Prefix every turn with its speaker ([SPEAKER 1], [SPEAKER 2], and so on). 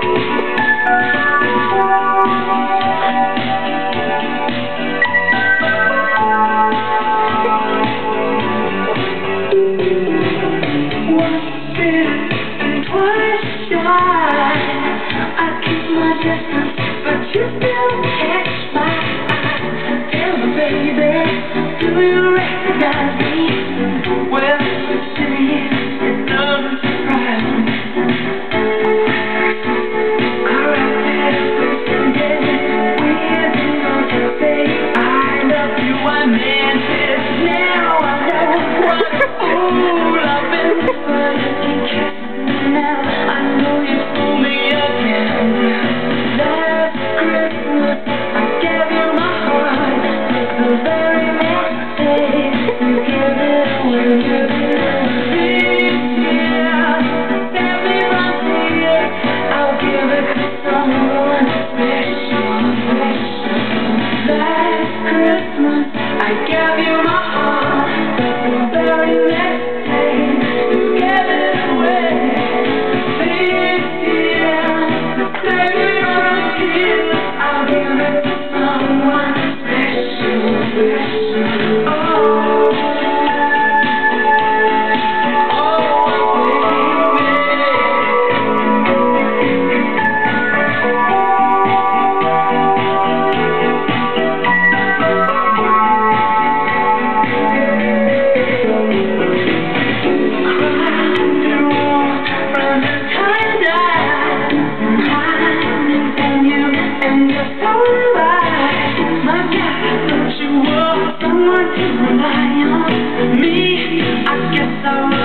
[SPEAKER 1] But you still catch my eye. Tell me, baby, do you recognize me? Well, see, it doesn't surprise me. Alright, yeah, we're gonna say I love you, I meant it. Now I know what a fool I've been. But you kiss me now, I know you fool me again. I gave you my heart, but the very next day you gave it away. This year, the day I'm here, I'll give it to someone special. Oh, someone to rely on. Me, I guess I